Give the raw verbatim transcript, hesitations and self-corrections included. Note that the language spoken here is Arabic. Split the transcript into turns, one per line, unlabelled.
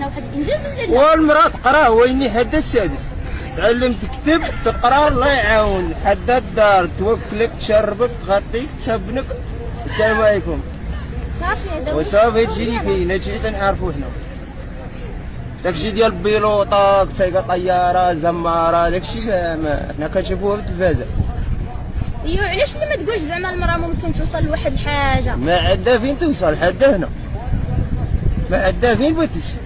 زعما واحد الانجاز ولا لا؟
والمراه تقرا ويني حدا السادس تعلم تكتب تقرا الله يعاون حدا الدار توكلك تشربك تغطيك تسبنك السلام عليكم
صافي هذا
وصافي هادشي اللي كاين هادشي اللي تنعرفو حنا داكشي ديال البيلوطه تايقه طياره زماره داكشي حنا كنشوفوها في التلفازه.
ايوا علاش اللي ما تقولش زعما المراه ممكن توصل لواحد الحاجه؟
ما عندها فين توصل حدا هنا ما عندها فين بغات تمشي.